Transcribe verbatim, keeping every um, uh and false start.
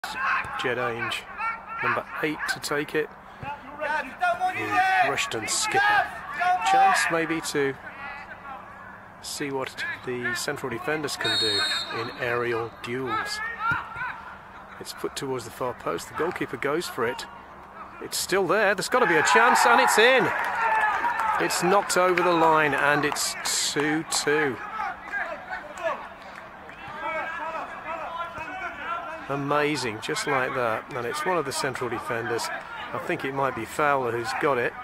Jed Ainge, number eight, to take it. The Rushton skipper. Chance maybe to see what the central defenders can do in aerial duels. It's put towards the far post. The goalkeeper goes for it. It's still there. There's got to be a chance, and it's in. It's knocked over the line, and it's two two. Amazing, just like that. And it's one of the central defenders. I think it might be Fowler who's got it.